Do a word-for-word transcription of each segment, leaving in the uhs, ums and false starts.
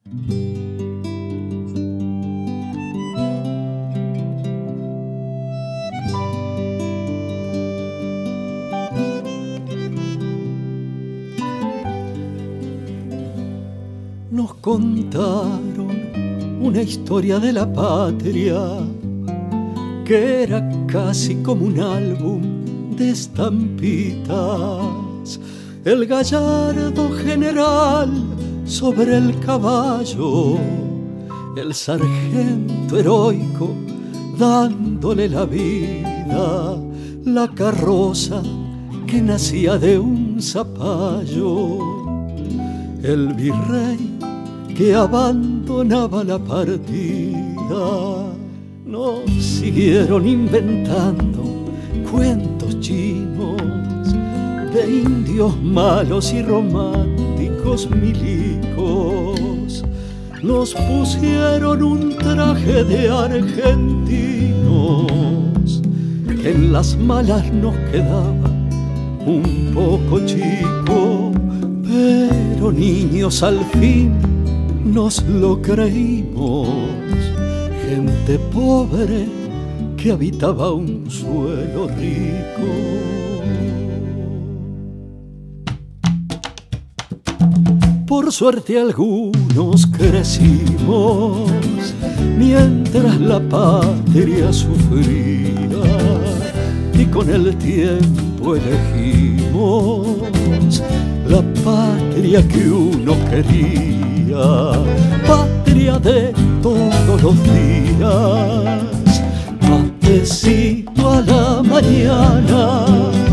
Nos contaron una historia de la patria que era casi como un álbum de estampitas. El gallardo general sobre el caballo, el sargento heroico dándole la vida, la carroza que nacía de un zapallo, el virrey que abandonaba la partida. Nos siguieron inventando cuentos chinos de indios malos y románticos milicos. Nos pusieron un traje de argentinos que en las malas nos quedaba un poco chico, pero niños al fin nos lo creímos, gente pobre que habitaba un suelo rico. Por suerte algunos crecimos mientras la patria sufría, y con el tiempo elegimos la patria que uno quería, patria de todos los días, matecito a la mañana,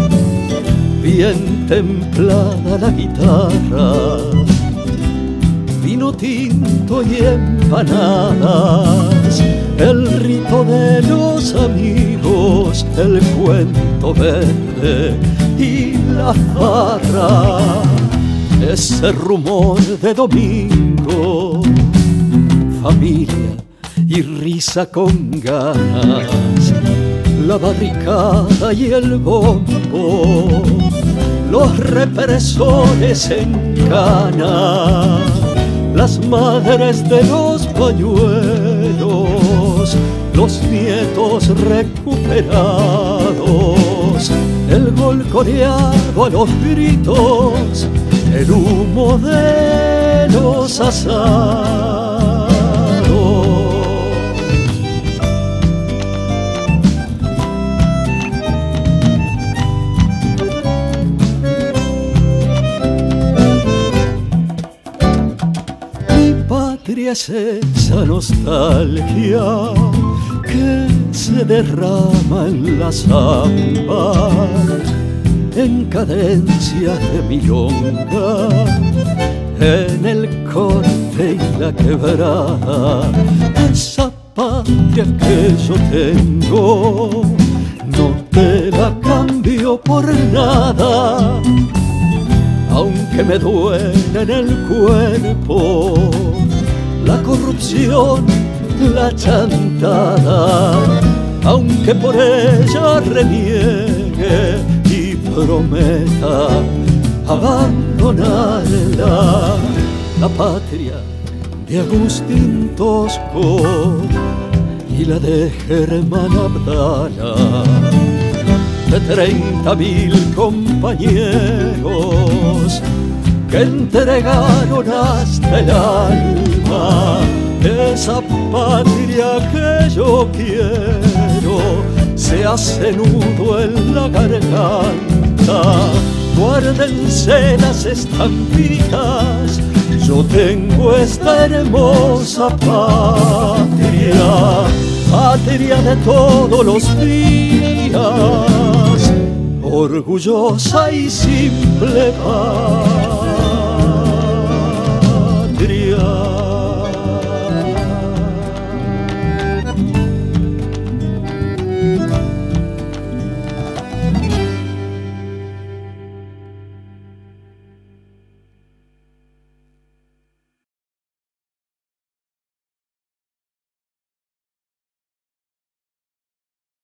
bien templada la guitarra, vino tinto y empanadas, el rito de los amigos, el cuento verde y la farra, ese rumor de domingo, familia y risa con ganas, la barricada y el bombo, los represores en cana, las madres de los pañuelos, los nietos recuperados, el gol coreado a los gritos, el humo de los asados. Mi patria es esa nostalgia que se derrama en la samba, en cadencias de milonga, en el corte y la quebrada. Esa patria que yo tengo no te la cambio por nada, aunque me duela en el cuerpo la corrupción, la chantada, aunque por ella reniegue y prometa abandonarla, la patria de Agustín Tosco y la de Germán Abdala, de treinta mil compañeros que entregaron hasta el alma, esa patria que yo quiero se hace nudo en la garganta. Guárdense las estampitas, yo tengo esta hermosa patria, patria de todos los días, orgullosa y simple paz.